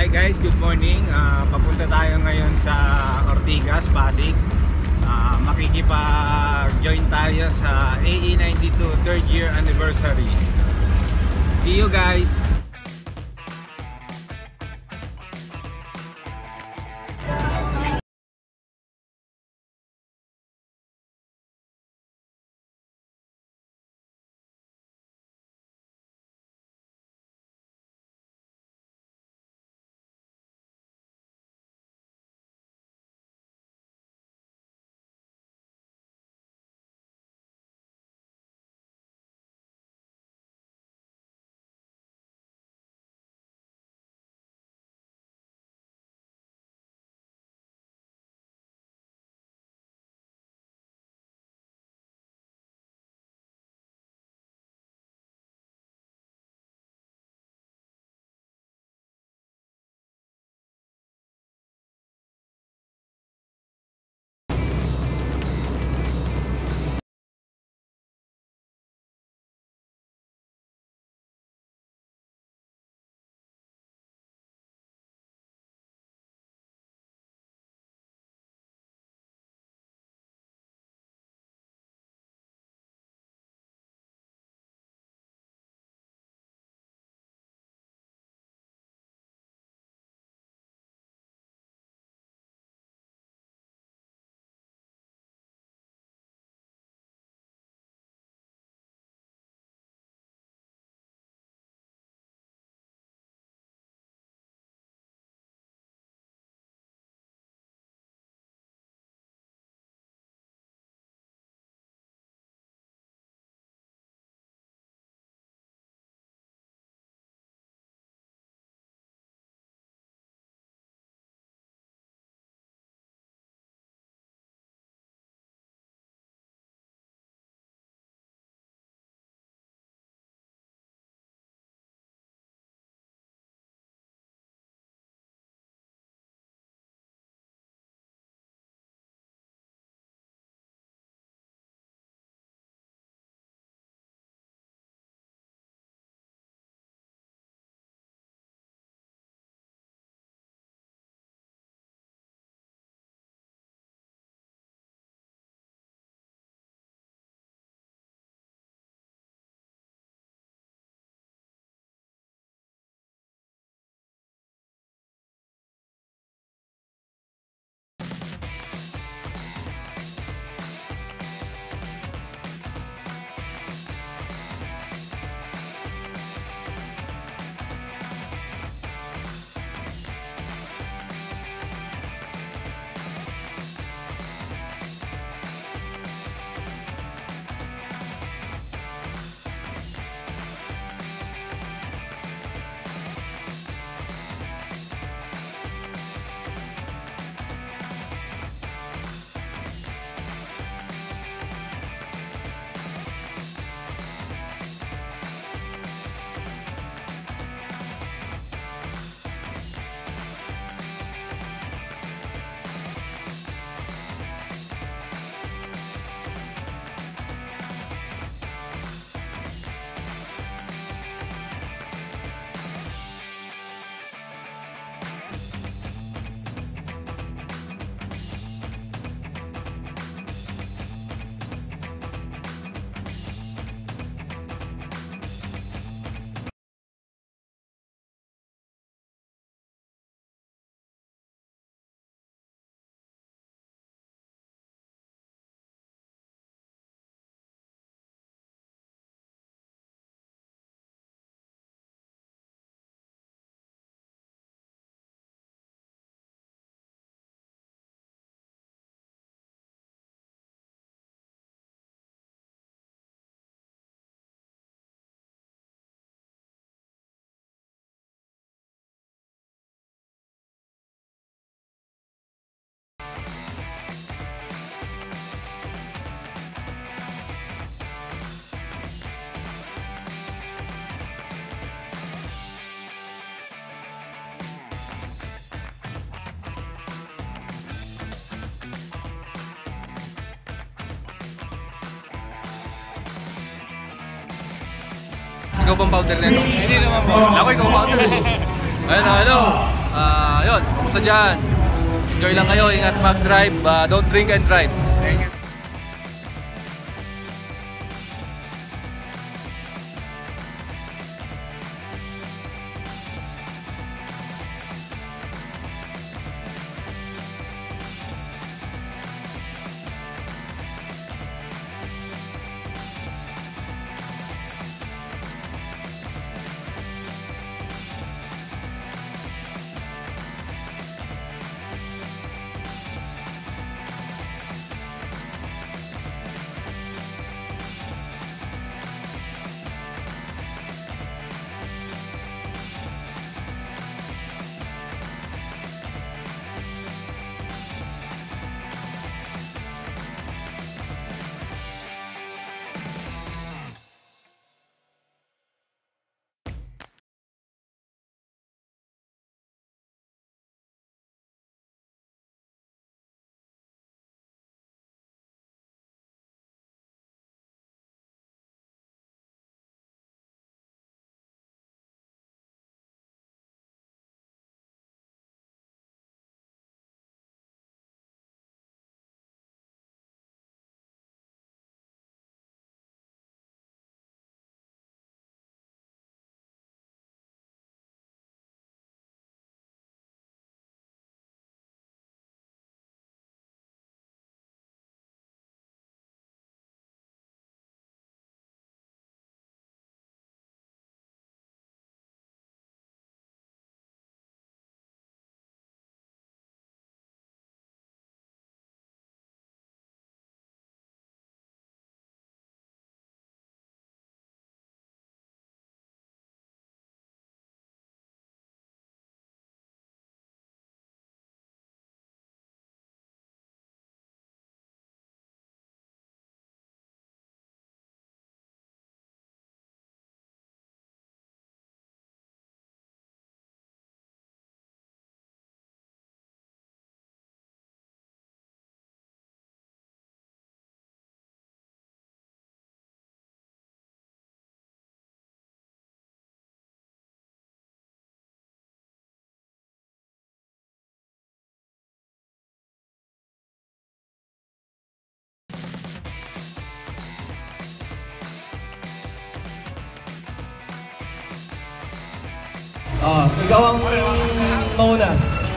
Hi guys, good morning. Papunta tayo ngayon sa Ortigas, Pasig. Makikipag-join tayo sa AE92 3rd year anniversary. See you guys! Ikaw bang powder nito? Hindi naman po. Ako ikaw powder. Ano? Yun, kumusta dyan? Enjoy lang kayo, ingat mag-drive, don't drink and drive. Thank you. Ikaw ang mauna.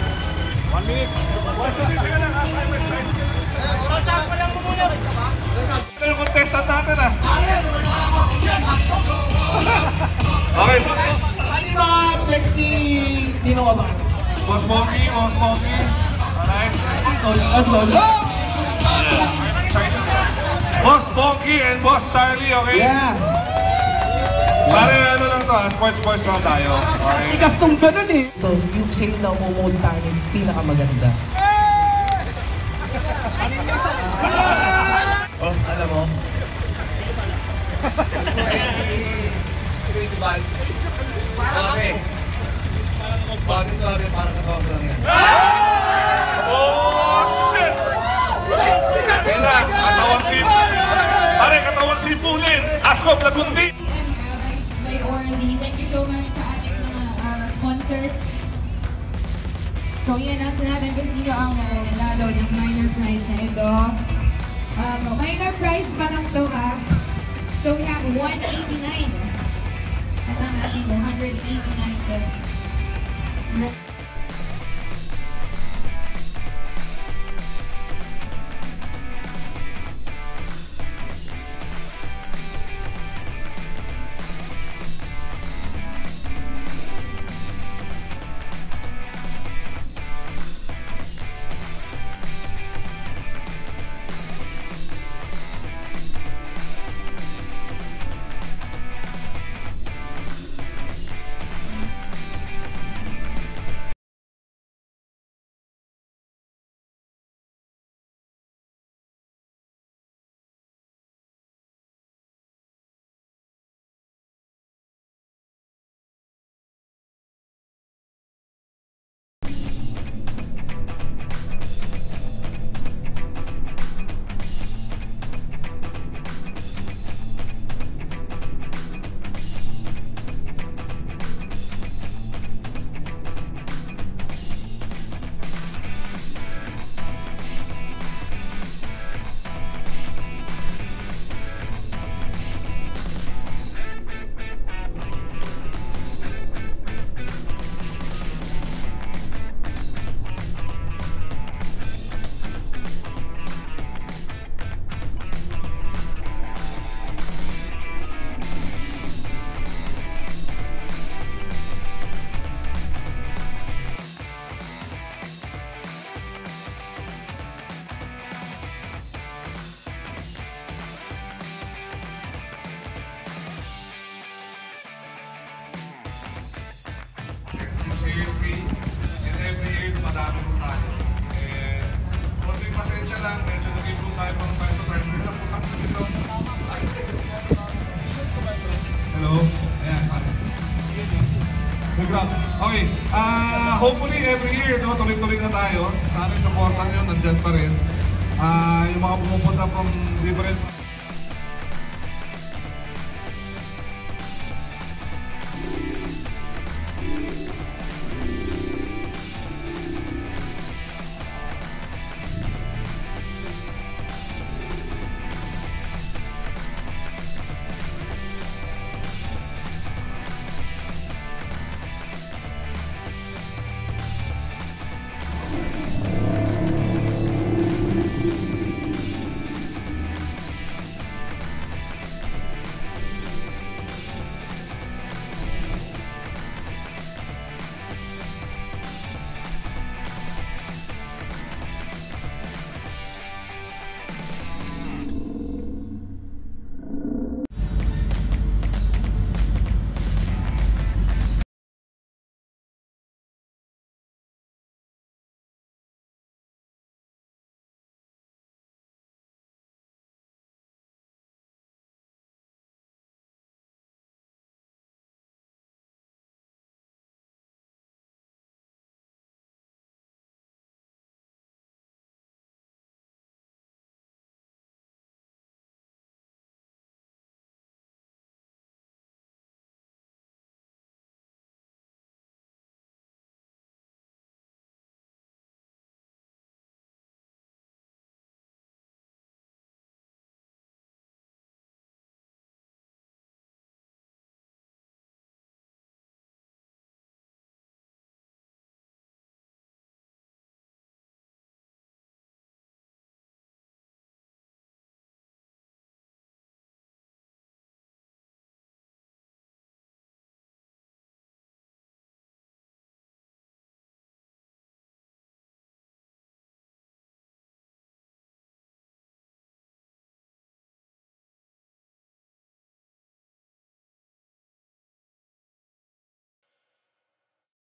1 minute. 1 minute ka lang. Orasan pa lang mo muna. Ito yung contestant natin ah. Okay. Ano ba flex ni Dino ka ba? Boss Monkey, Boss Monkey. Alright. Boss Monkey and Boss Charlie, okay? Yeah. Pare ano lang to, sports lang tayo. Okay. Ikas tong ganun eh. Ito, yung sale na umumunta yung pinakamaganda. Oh, alam mo? Okay. Sorry, parang katawag lang yan. Oh, shit! Kaya, katawang pare, katawang sipulin. Askop, Lagundi. By Orly. Thank you so much sa ating mga sponsors. So, i-announce natin kung sino ang nanalo ng minor prize na ito. Minor prize pa lang ito ha. So, we have 189. At ang ating 189 pesos. Okay. Hopefully every year, no, tuloy-tuloy na tayo. Sana yung supportan nyo, nandyan pa rin. Yung mga pumupunta from different